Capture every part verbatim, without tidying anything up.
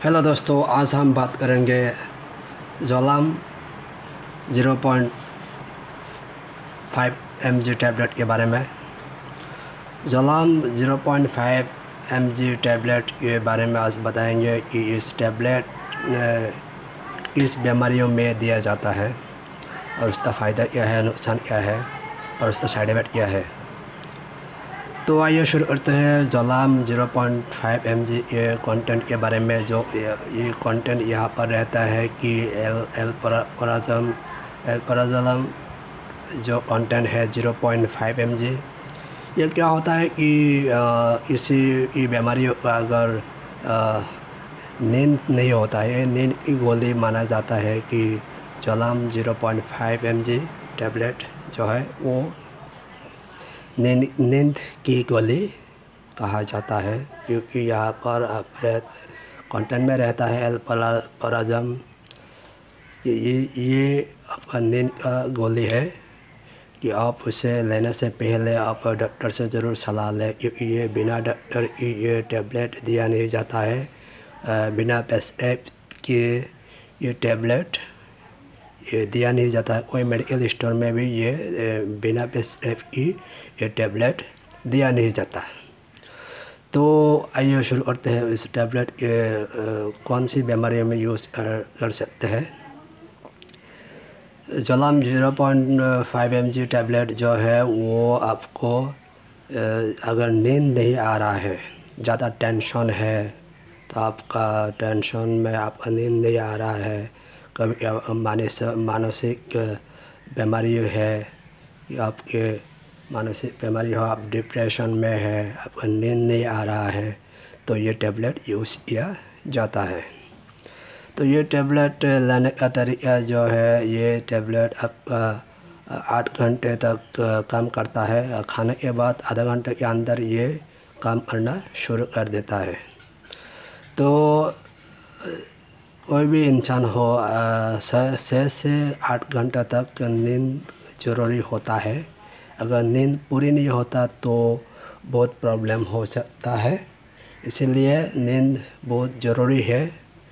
Hello दोस्तों, आज हम बात करेंगे Zolam zero point five M G tablet के बारे में। Zolam zero point five M G tablet के बारे में आज बताएंगे कि इस टैबलेट किस बीमारियों में दिया जाता है और उसका फ़ायदा क्या है, नुकसान क्या है और उसका साइड इफ़ेक्ट क्या है। तो आइए शुरू करते हैं Zolam zero point five M G के कंटेंट के बारे में। जो ये कंटेंट यहाँ पर रहता है कि एल एल्प्राज़ोलम एल्प्राज़ोलम जो कंटेंट है zero point five M G, ये क्या होता है कि आ, इसी की बीमारियों का अगर नींद नहीं होता है, नींद की गोली माना जाता है कि Zolam zero point five M G tablet जो है वो नींद नींद की गोली कहा जाता है, क्योंकि यहाँ पर कंटेंट में रहता है एल्प्राज़ोलम। ये ये आपका नींद का गोली है कि आप उसे लेने से पहले आप डॉक्टर से ज़रूर सलाह लें, क्योंकि ये बिना डॉक्टर की ये टैबलेट दिया नहीं जाता है। बिना प्रेस्क्राइब के ये टैबलेट ये दिया नहीं जाता है। कोई मेडिकल स्टोर में भी ये बिना प्रेस्क्राइब की ये टैबलेट दिया नहीं जाता। तो आइए शुरू करते हैं इस टैबलेट के कौन सी बीमारियों में यूज़ कर, कर सकते हैं। Zolam zero point five M G tablet जो है वो आपको अगर नींद नहीं आ रहा है, ज़्यादा टेंशन है, तो आपका टेंशन में आपका नींद नहीं आ रहा है, कभी मानसिक मानसिक बीमारी है कि आपके मानसिक बीमारी हो, आप डिप्रेशन में है, आपका नींद नहीं आ रहा है, तो ये टैबलेट यूज़ किया जाता है। तो ये टैबलेट लेने का तरीका जो है, ये टैबलेट आपका आठ घंटे तक काम करता है। खाने के बाद आधा घंटे के अंदर ये काम करना शुरू कर देता है। तो कोई भी इंसान हो, छः से आठ घंटा तक नींद ज़रूरी होता है। अगर नींद पूरी नहीं होता तो बहुत प्रॉब्लम हो सकता है, इसलिए नींद बहुत ज़रूरी है।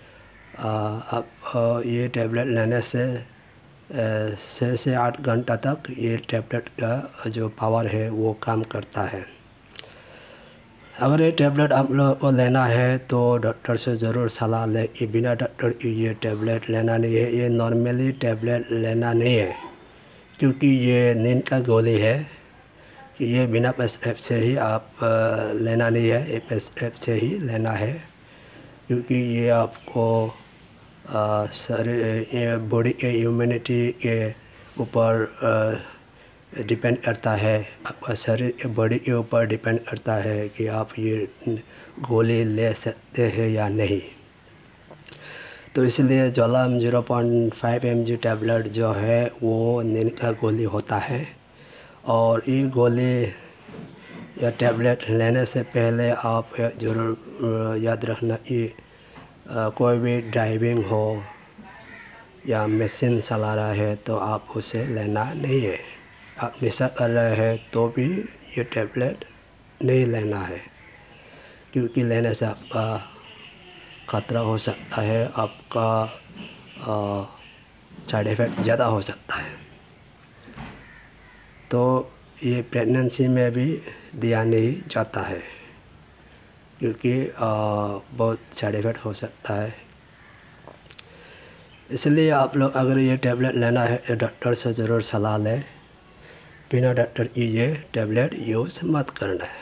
अब ये टैबलेट लेने से छः से आठ घंटा तक ये टैबलेट का जो पावर है वो काम करता है। अगर ये टैबलेट आप लोगों को लेना है तो डॉक्टर से ज़रूर सलाह लें कि बिना डॉक्टर की ये टैबलेट लेना नहीं है। ये नॉर्मली टैबलेट लेना नहीं है, क्योंकि ये नींद का गोली है कि ये बिना प्रेस्क्राइब से ही आप लेना नहीं है, ये प्रेस्क्राइब से ही लेना है, क्योंकि ये आपको शरीर बॉडी के इम्यूनिटी के ऊपर डिपेंड करता है। आपका शरीर के बॉडी के ऊपर डिपेंड करता है कि आप ये गोली ले सकते हैं या नहीं। तो इसलिए Zolam zero point five M G tablet जो है वो नींद का गोली होता है। और ये गोली या टैबलेट लेने से पहले आप ज़रूर याद रखना कि कोई भी ड्राइविंग हो या मशीन चला रहा है तो आप उसे लेना नहीं है। आप नशा कर रहे हैं तो भी ये टैबलेट नहीं लेना है, क्योंकि लेने से आपका ख़तरा हो सकता है, आपका साइड इफ़ेक्ट ज़्यादा हो सकता है। तो ये प्रेगनेंसी में भी दिया नहीं जाता है, क्योंकि बहुत साइड इफ़ेक्ट हो सकता है। इसलिए आप लोग अगर ये टैबलेट लेना है तो डॉक्टर से ज़रूर सलाह लें। बिना डॉक्टर की ये टैबलेट यूज़ मत करना है।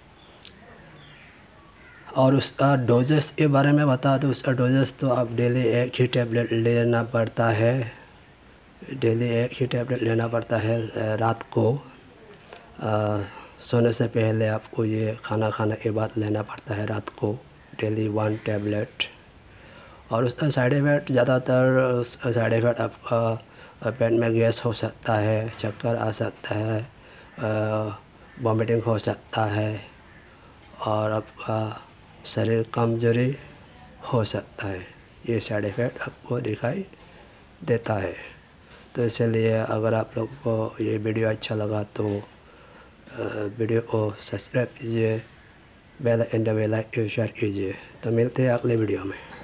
और उसका डोजेस के बारे में बता दो। उसका डोजेस तो आप डेली एक ही टैबलेट लेना पड़ता है, डेली एक ही टैबलेट लेना पड़ता है। रात को आ, सोने से पहले आपको ये खाना खाने के बाद लेना पड़ता है, रात को डेली वन टैबलेट। और उसका साइड इफ़ेक्ट ज़्यादातर उसका साइड इफ़ेक्ट आपका पेट में गैस हो सकता है, चक्कर आ सकता है, वॉमिटिंग हो सकता है और आपका शरीर कमज़ोरी हो सकता है। ये साइड इफ़ेक्ट आपको दिखाई देता है। तो इसलिए अगर आप लोग को ये वीडियो अच्छा लगा तो वीडियो को सब्सक्राइब कीजिए, बेल आइकन दबाइए, लाइक शेयर कीजिए। तो मिलते हैं अगले वीडियो में।